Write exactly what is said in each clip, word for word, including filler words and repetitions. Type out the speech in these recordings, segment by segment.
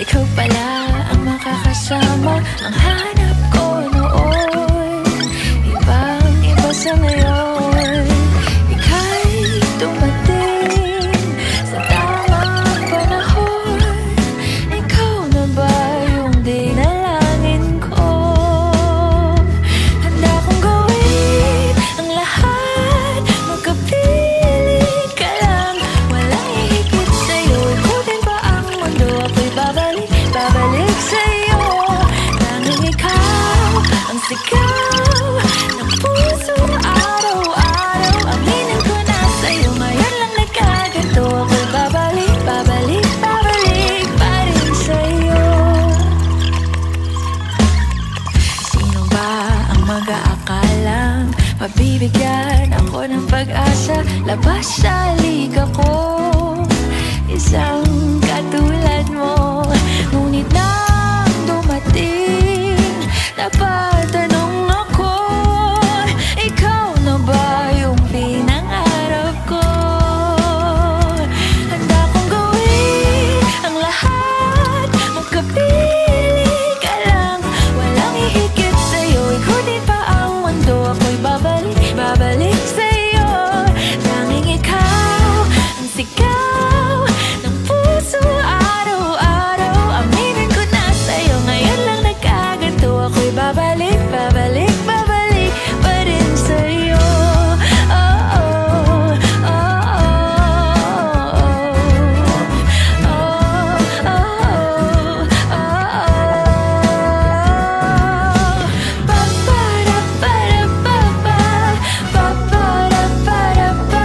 ikaw pala ang makakasama. Ang hanap ko noon, ibang iba sa ngayon. Ika'y dumating sa tamang panahon. Ikaw na ba yung dinalangin ko? Handa kong gawin ang lahat, magkapiling ka lang. Walang ihigit sa'yo, ikutin pa ang mundo. Ako'y babalik, babalik sa'yo. Tanging ikaw ang sigaw ng puso araw-araw. Aminin ko na sa'yo, ngayon lang nagkaganto. Ako'y babalik, babalik, babalik pa rin sa'yo. Sino ba ang mag-aakalang mabibigyan ako ng pag-asa? Labas sa liga ko, isang katulad mo. Ngunit nang dumating, napatanong ako, ikaw na ba yung pinangarap ko? Handa kong gawin ang lahat, magkapiling ka lang. Walang ihigit sa'yo, ikutin pa ang mundo. Ako'y babalik, babalik sa'yo. Tanging ikaw ang sigaw ng puso araw-araw. Aminin ko na sa'yo, ngayon lang nagkaganto. Ako'y babalik, babalik, babalik pa rin sa'yo. Oh, oh, oh, oh, oh, oh, oh, oh. Pa-pa-ra-pa-ra-pa-pa, pa-pa-ra-pa-ra-pa-pa,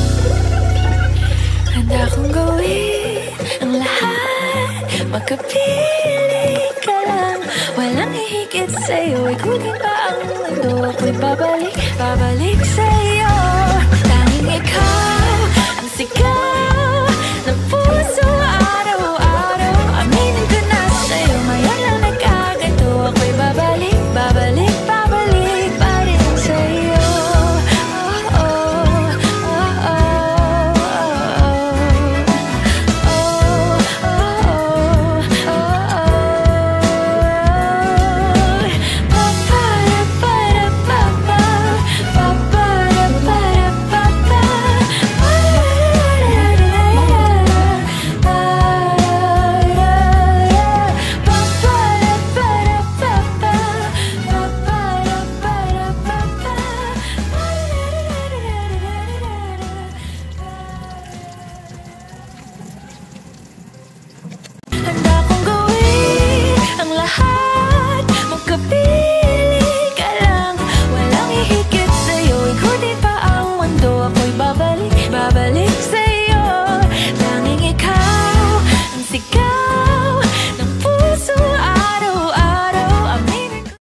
handa kong gawin ang lahat, magkapiling